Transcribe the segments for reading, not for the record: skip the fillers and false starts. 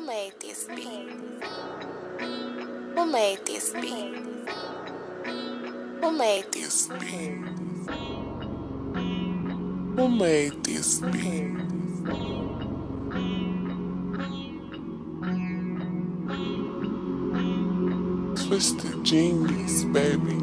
made this beat? Who made this beat? Who made this beat? Who made this beat? Twisted genius, baby.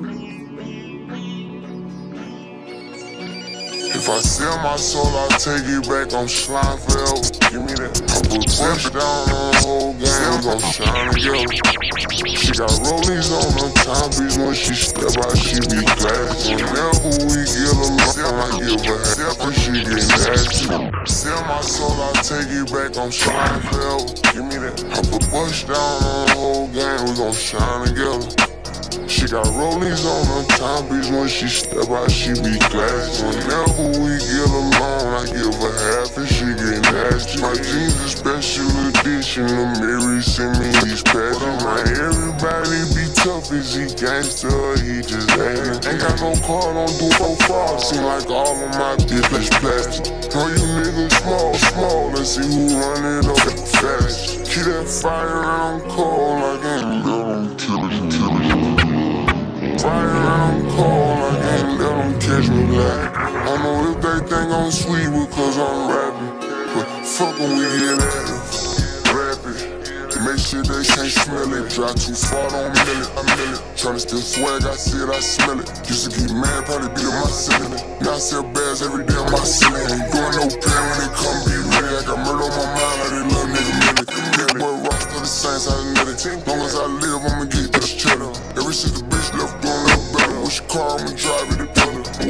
If I sell my soul, I'll take it back on slime forever. Give me that. I put push down on the whole game, gon' shine together. She got rollies on her timepiece when she step out, she be classy. Whenever we get along, I give her half and she get nasty. Sell my soul, I'll take it back on slime forever. Give me that. I put push down on the whole game, we gon' shine together. She got rollies on her timepiece when she step out, she be classy. Whenever we get along, I give her half and she get nasty. My jeans a special edition, the Mary send me these patches. Now everybody be tough, is he gangster or he just hatin'? Ain't got no car, don't do no fraud, seem like all of my bitches plastic. Know you niggas small, let's see who run it up fast. Keep that fire around cold, like ain't little kill it. Fire around cold, I can't let them catch me black. I know if they think I'm sweet because I'm rapping, but fuck when we get at it. Rap it, make sure they can't smell it. Drive too far, don't mill it. Tryna steal swag, I see it, I smell it. Used to get mad, probably beat up my ceiling. Now I sell bags every day on my ceiling. Ain't doing no pain when they come be ready. I got murder on my mind like they little nigga minute. That boy rock to the Saints, I admit it. Long as I live, I'ma get this cheddar. Ever since the bitch left, doing no better. Which car I'ma drive it, it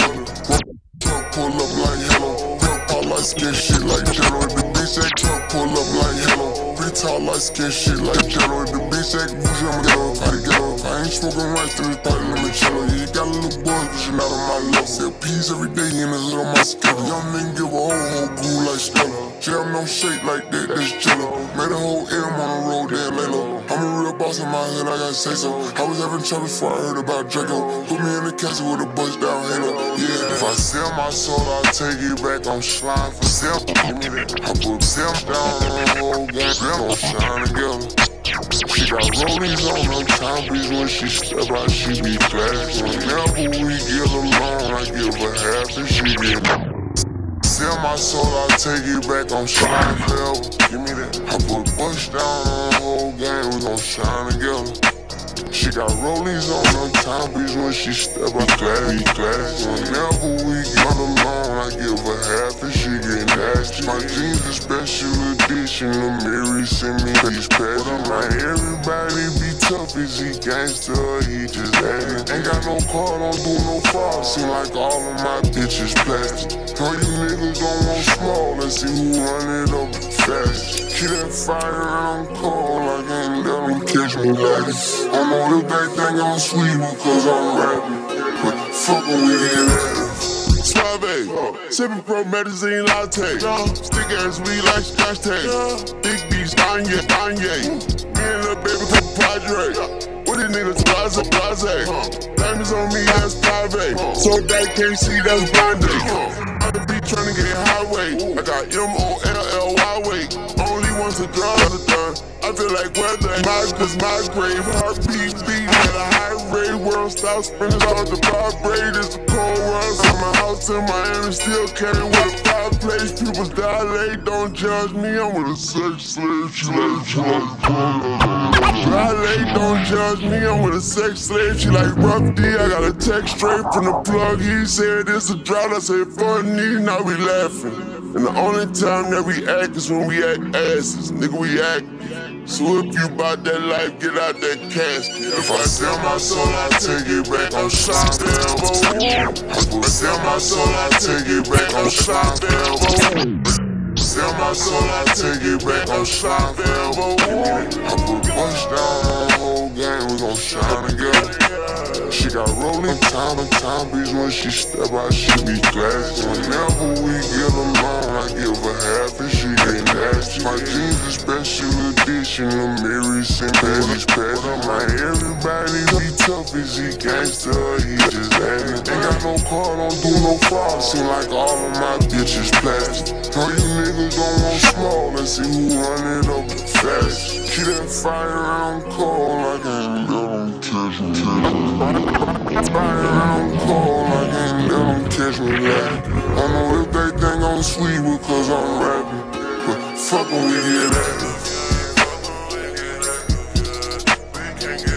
truck pull up like hello. Truck all light skin shit like jello. If the bitch that truck pull up like hello. Pretty tall light skin shit like jello. If the bitch that bougie, I'ma get up, I get up. I ain't smoking rice to this party, let me chill. Yeah, you got a little buzz, but you not on my level. Sell peas every day in the hood on my skin. Young nigga give a whole groove like Stella. Jam no shake like that, that's jello. Made a whole M on the road, there lay low. I'm a real boss in my hood, I gotta say so. I was having trouble before I heard about Draco. Put me in the castle with a bust down halo. Yeah, if I sell my soul, I'll take it back on slime for sale. Give me that. I put self down on the whole game, gon' shine together. She got rollies on her timepiece when she step out, she be classy. Whenever we get along, I give her half and she get sell my soul, I'll take it back on slime forever. Give me that. I put push down on the whole game, we gon' shine together. She got rollies on her timepiece when she step out, classy. Whenever we get along, I give her half and she get nasty. My jeans a special edition, the Mary send me these patches. Now everybody be tough, is he gangster or he just hatin'? Ain't got no car, don't do no fraud, seem like all of my bitches plastic. Know you niggas don't want small, let's see who run it up fast. Keep that fire around cold, I can't let them catch me like it. I know if they think I'm sweet because I'm rapping, but fuck when we get at it. Suave, sippin' pro medicine latte. Stick ass weed like scotch tape. Big beats, Kanye. Me and lil' baby come Padre. What these niggas blase? Diamonds on me, that's private. So they can't see, that's blinded. I be tryna get highway. I got MOLLY weight. Only ones to drive the done. I feel like weather. My grave heartbeat beating at a high rate. World stop spinning all the vibrate. It's the cold world. So my house in Miami still carry with a fireplace. People dilate, don't judge me. I'm with a sex slave. She like dilate, don't judge me. I'm with a sex slave. She like rough D. I got a text straight from the plug. He said it's a drought. I said funny. Now we laughing. And the only time that we act is when we act asses. Nigga, we act. So if you bout that life, get out that casket. If I sell my soul, I'll take it back on slime forever. If I sell my soul, I'll take it back on slime forever. Sell my soul, I'll take it back on slime forever. I put push down on the whole game, we gon' shine together. She got rolling timepiece when she step out, she be classy. Whenever we get along, I give her half and she get nasty. My jeans a special edition, the Mary send me these patches. Now everybody be tough, is he gangster? He just acting. Ain't got no car, don't do no fraud. Seem like all of my bitches plastic. No, you niggas don't want small. Let's see who run it up the fastest. Keep that fire around cold like ain't let them catch me. Fire around cold like ain't let them catch me. I don't know if they think I'm sweet because I'm rapping, but fuck 'em, we get at it.